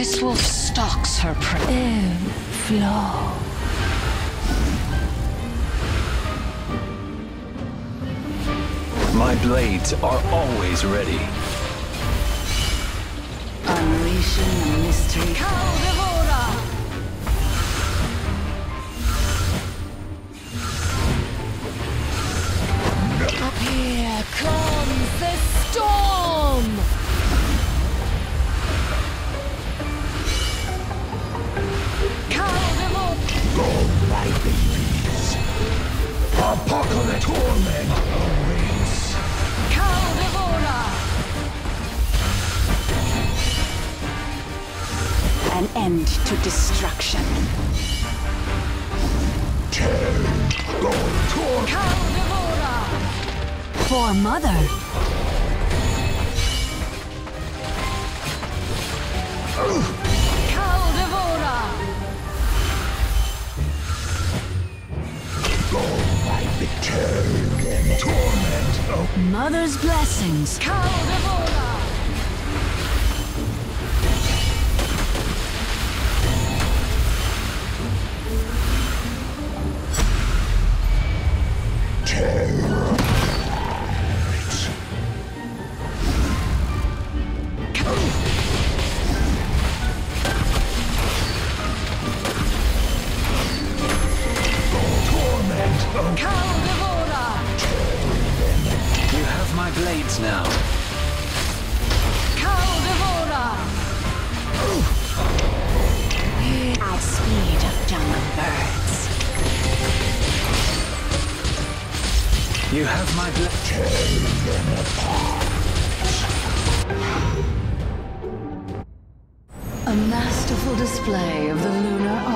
Ice Wolf stalks her prey. Flow. My blades are always ready. Unleashing the mystery. Caldevora! Here comes the storm! Caldevora! Go, my babies. Apocalypse torment awaits. Caldevora! An end to destruction. Go, torment. Caldevora! For Mother. Caldevora! Go, my victorian torment. Mother's blessings. Caldevora! Caldevora! You have my blades now. Caldevora! At speed of jungle birds. You have my A masterful display of the lunar